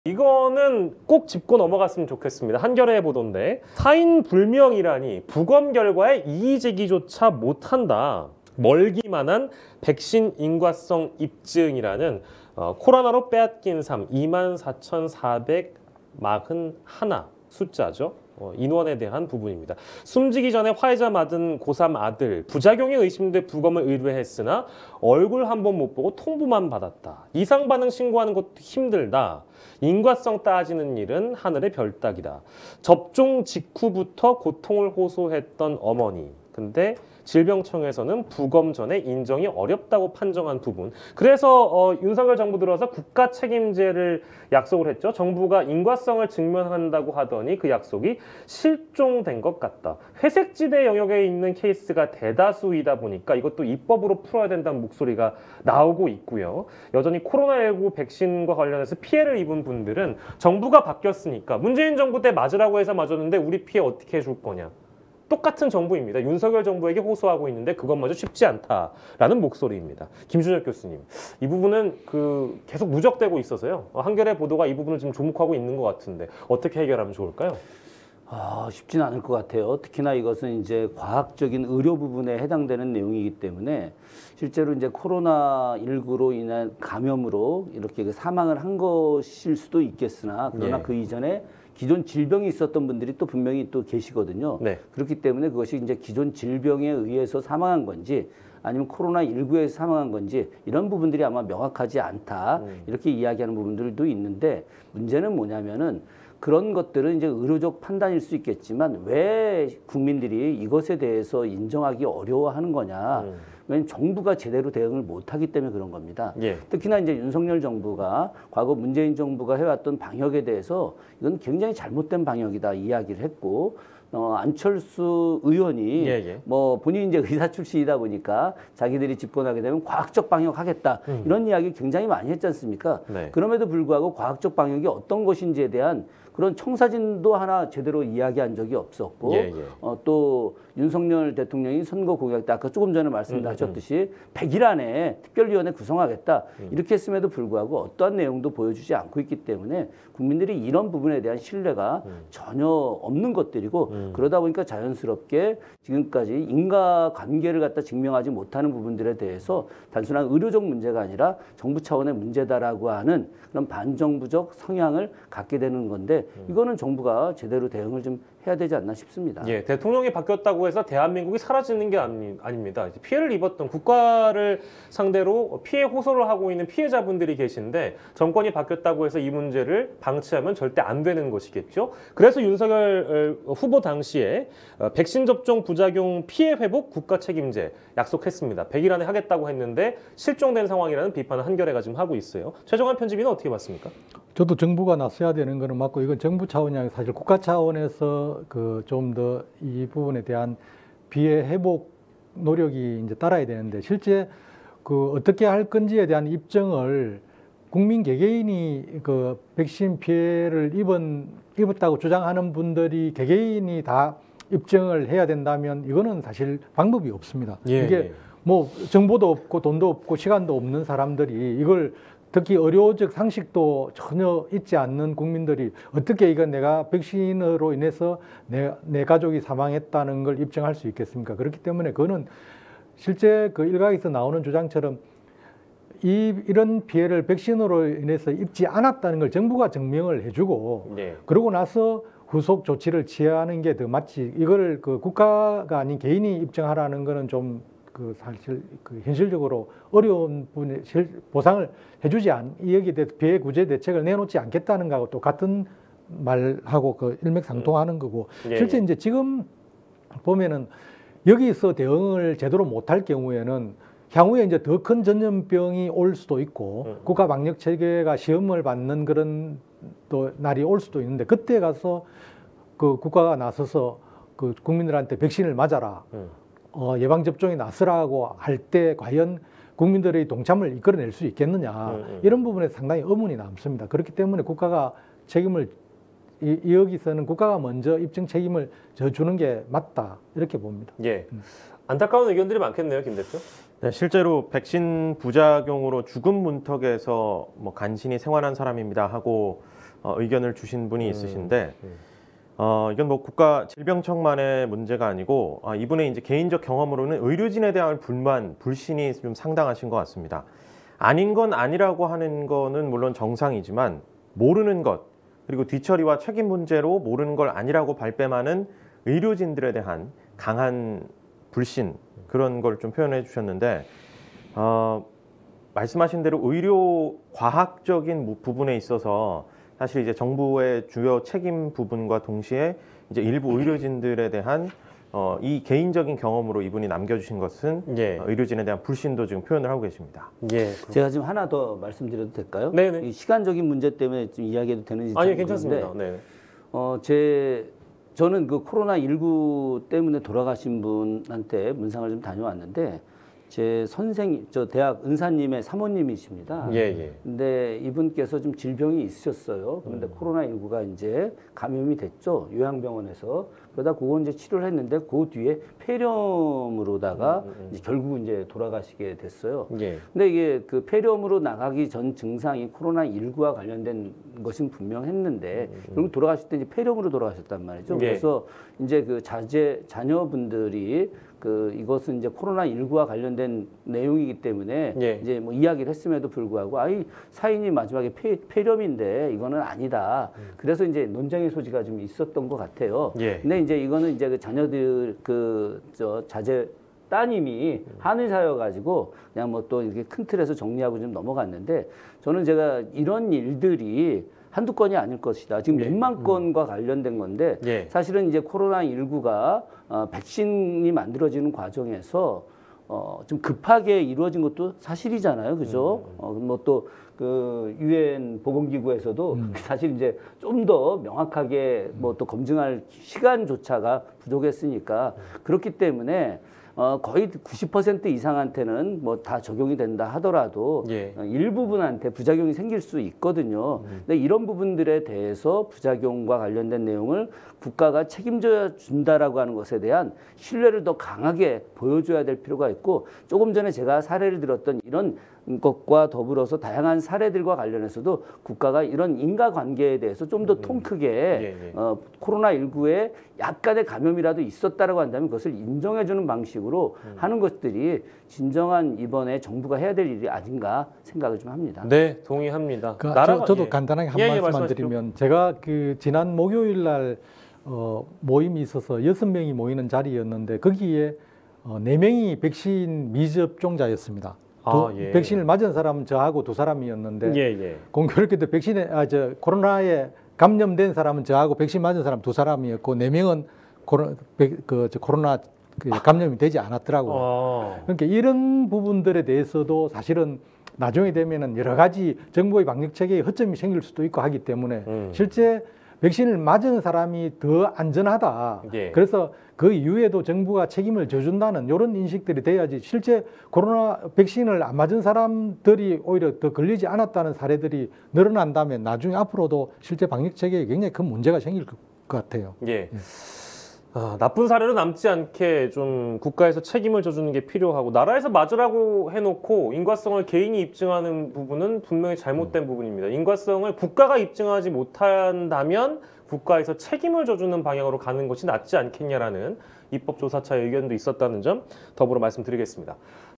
이거는 꼭 짚고 넘어갔으면 좋겠습니다. 한겨레 보도인데 사인 불명이라니 부검 결과에 이의제기조차 못한다. 멀기만한 백신 인과성 입증이라는 코로나로 빼앗긴 삶 24,441 숫자죠. 인원에 대한 부분입니다. 숨지기 전에 화이자 맞은 고3 아들, 부작용이 의심돼 부검을 의뢰했으나 얼굴 한 번 못 보고 통보만 받았다. 이상 반응 신고하는 것도 힘들다. 인과성 따지는 일은 하늘의 별 따기다. 접종 직후부터 고통을 호소했던 어머니. 근데 질병청에서는 부검 전에 인정이 어렵다고 판정한 부분. 그래서 윤석열 정부 들어서 국가 책임제를 약속을 했죠. 정부가 인과성을 증명한다고 하더니 그 약속이 실종된 것 같다. 회색지대 영역에 있는 케이스가 대다수이다 보니까 이것도 입법으로 풀어야 된다는 목소리가 나오고 있고요. 여전히 코로나19 백신과 관련해서 피해를 입은 분들은 정부가 바뀌었으니까 문재인 정부 때 맞으라고 해서 맞았는데 우리 피해 어떻게 해줄 거냐. 똑같은 정부입니다. 윤석열 정부에게 호소하고 있는데 그것마저 쉽지 않다라는 목소리입니다. 김준혁 교수님, 이 부분은 계속 누적되고 있어서요. 한겨레 보도가 이 부분을 지금 주목하고 있는 것 같은데 어떻게 해결하면 좋을까요? 쉽지는 않을 것 같아요. 특히나 이것은 이제 과학적인 의료 부분에 해당되는 내용이기 때문에 실제로 이제 코로나19로 인한 감염으로 이렇게 사망을 한 것일 수도 있겠으나 그러나 그 이전에 기존 질병이 있었던 분들이 또 분명히 또 계시거든요. 그렇기 때문에 그것이 이제 기존 질병에 의해서 사망한 건지 아니면 코로나19에서 사망한 건지 이런 부분들이 아마 명확하지 않다. 이렇게 이야기하는 부분들도 있는데 문제는 뭐냐면은 그런 것들은 이제 의료적 판단일 수 있겠지만 왜 국민들이 이것에 대해서 인정하기 어려워하는 거냐. 왜냐하면 정부가 제대로 대응을 못하기 때문에 그런 겁니다. 특히나 이제 윤석열 정부가 과거 문재인 정부가 해왔던 방역에 대해서 이건 굉장히 잘못된 방역이다 이야기를 했고 안철수 의원이 뭐 본인이 이제 의사 출신이다 보니까 자기들이 집권하게 되면 과학적 방역하겠다 이런 이야기 굉장히 많이 했지 않습니까? 그럼에도 불구하고 과학적 방역이 어떤 것인지에 대한 그런 청사진도 하나 제대로 이야기한 적이 없었고 또 윤석열 대통령이 선거 공약 때 아까 조금 전에 말씀하셨듯이 100일 안에 특별위원회 구성하겠다 이렇게 했음에도 불구하고 어떠한 내용도 보여주지 않고 있기 때문에 국민들이 이런 부분에 대한 신뢰가 전혀 없는 것들이고 그러다 보니까 자연스럽게 지금까지 인과관계를 갖다 증명하지 못하는 부분들에 대해서 단순한 의료적 문제가 아니라 정부 차원의 문제다라고 하는 그런 반정부적 성향을 갖게 되는 건데 이거는 정부가 제대로 대응을 좀 해야 되지 않나 싶습니다. 대통령이 바뀌었다고 해서 대한민국이 사라지는 게 아닙니다. 피해를 입었던 국가를 상대로 피해 호소를 하고 있는 피해자분들이 계신데 정권이 바뀌었다고 해서 이 문제를 방치하면 절대 안 되는 것이겠죠. 그래서 윤석열 후보 당시에 백신 접종 부작용 피해 회복 국가 책임제 약속했습니다. 100일 안에 하겠다고 했는데 실종된 상황이라는 비판을 한겨레가 지금 하고 있어요. 최종환 편집위는 어떻게 봤습니까? 저도 정부가 나서야 되는 거는 맞고 이건 정부 차원이 아니라 사실 국가 차원에서 좀 더 이 부분에 대한 피해 회복 노력이 이제 따라야 되는데 실제 어떻게 할 건지에 대한 입증을 국민 개개인이 백신 피해를 입었다고 주장하는 분들이 개개인이 다 입증을 해야 된다면 이거는 사실 방법이 없습니다. 이게 뭐 정보도 없고 돈도 없고 시간도 없는 사람들이 이걸 특히 의료적 상식도 전혀 있지 않는 국민들이 어떻게 이건 내가 백신으로 인해서 내 가족이 사망했다는 걸 입증할 수 있겠습니까? 그렇기 때문에 그거는 실제 일각에서 나오는 주장처럼 이런 피해를 백신으로 인해서 입지 않았다는 걸 정부가 증명을 해주고 그러고 나서 후속 조치를 취하는 게 더 맞지. 이걸 국가가 아닌 개인이 입증하라는 거는 좀 사실 현실적으로 어려운 부분에 보상을 해주지 여기에 대해서 피해 구제 대책을 내놓지 않겠다는 거하고 또 같은 말하고 일맥상통하는 거고 실제 이제 지금 보면은 여기서 대응을 제대로 못할 경우에는 향후에 이제 더 큰 전염병이 올 수도 있고 국가 방역 체계가 시험을 받는 그런 또 날이 올 수도 있는데 그때 가서 국가가 나서서 국민들한테 백신을 맞아라. 예방접종에 나서라고 할 때 과연 국민들의 동참을 이끌어낼 수 있겠느냐 이런 부분에 상당히 의문이 남습니다. 그렇기 때문에 국가가 책임을 여기서는 국가가 먼저 입증 책임을 져주는 게 맞다 이렇게 봅니다. 안타까운 의견들이 많겠네요, 김 대표. 실제로 백신 부작용으로 죽은 문턱에서 간신히 생활한 사람입니다 하고 의견을 주신 분이 있으신데 이건 뭐 국가질병청만의 문제가 아니고 이분의 이제 개인적 경험으로는 의료진에 대한 불만, 불신이 좀 상당하신 것 같습니다. 아닌 건 아니라고 하는 거는 물론 정상이지만 모르는 것 그리고 뒤처리와 책임 문제로 모르는 걸 아니라고 발뺌하는 의료진들에 대한 강한 불신 그런 걸 좀 표현해 주셨는데 말씀하신 대로 의료 과학적인 부분에 있어서 사실 이제 정부의 주요 책임 부분과 동시에 이제 일부 의료진들에 대한 이 개인적인 경험으로 이분이 남겨주신 것은 예. 의료진에 대한 불신도 지금 표현을 하고 계십니다. 예. 제가 지금 하나 더 말씀드려도 될까요? 네네. 이 시간적인 문제 때문에 좀 이야기해도 되는지 아니 잘 괜찮습니다. 모르겠는데 네. 저는 그 코로나19 때문에 돌아가신 분한테 문상을 좀 다녀왔는데 제 선생님, 저 대학 은사님의 사모님이십니다. 예, 예. 근데 이분께서 좀 질병이 있으셨어요. 그런데 코로나19가 이제 감염이 됐죠. 요양병원에서. 그러다 그거 이제 치료를 했는데 그 뒤에 폐렴으로다가 이제 결국은 이제 돌아가시게 됐어요. 예. 근데 이게 그 폐렴으로 나가기 전 증상이 코로나19와 관련된 것은 분명했는데 결국 돌아가실 때 이제 폐렴으로 돌아가셨단 말이죠. 예. 그래서 이제 그 자녀분들이 그 이것은 이제 코로나19와 관련된 내용이기 때문에 예. 이제 뭐 이야기를 했음에도 불구하고 아이 사인이 마지막에 폐렴인데 이거는 아니다. 그래서 이제 논쟁의 소지가 좀 있었던 것 같아요. 예. 근데 이제 이거는 이제 그 자녀들 자제 따님이 한의사여가지고 그냥 뭐 또 이렇게 큰 틀에서 정리하고 좀 넘어갔는데 저는 제가 이런 일들이 한두 건이 아닐 것이다. 지금 몇만 건과 관련된 건데 예. 사실은 이제 코로나19가 백신이 만들어지는 과정에서 좀 급하게 이루어진 것도 사실이잖아요. 그죠? 뭐 또 그 유엔 보건기구에서도 사실 이제 좀 더 명확하게 뭐 또 검증할 시간조차가 부족했으니까 그렇기 때문에 거의 90% 이상한테는 뭐 다 적용이 된다 하더라도 예. 일부분한테 부작용이 생길 수 있거든요. 근데 이런 부분들에 대해서 부작용과 관련된 내용을 국가가 책임져 준다라고 하는 것에 대한 신뢰를 더 강하게 보여줘야 될 필요가 있고 조금 전에 제가 사례를 들었던 이런 것과 더불어서 다양한 사례들과 관련해서도 국가가 이런 인과관계에 대해서 좀 더 통 크게 예. 코로나19에 약간의 감염이라도 있었다라고 한다면 그것을 인정해주는 방식으로 하는 것들이 진정한 이번에 정부가 해야 될 일이 아닌가 생각을 좀 합니다. 네, 동의합니다. 저도 예. 간단하게 한 예, 예, 말씀만 말씀하십시오. 드리면 제가 그 지난 목요일 날 모임이 있어서 6명이 모이는 자리였는데 거기에 4명이 백신 미접종자였습니다. 예. 백신을 맞은 사람은 저하고 2사람이었는데 예. 공교롭게도 코로나에 감염된 사람은 저하고 백신 맞은 사람 2사람이었고 4명은 코로나 감염이 되지 않았더라고요. 그러니까 이런 부분들에 대해서도 사실은 나중에 되면은 여러 가지 정부의 방역 체계에 허점이 생길 수도 있고 하기 때문에 실제 백신을 맞은 사람이 더 안전하다. 예. 그래서 그 이후에도 정부가 책임을 져준다는 이런 인식들이 돼야지 실제 코로나 백신을 안 맞은 사람들이 오히려 더 걸리지 않았다는 사례들이 늘어난다면 나중에 앞으로도 실제 방역 체계에 굉장히 큰 문제가 생길 것 같아요. 예. 나쁜 사례로 남지 않게 좀 국가에서 책임을 져주는 게 필요하고 나라에서 맞으라고 해놓고 인과성을 개인이 입증하는 부분은 분명히 잘못된 부분입니다. 인과성을 국가가 입증하지 못한다면 국가에서 책임을 져주는 방향으로 가는 것이 낫지 않겠냐라는 입법조사차의 의견도 있었다는 점 더불어 말씀드리겠습니다.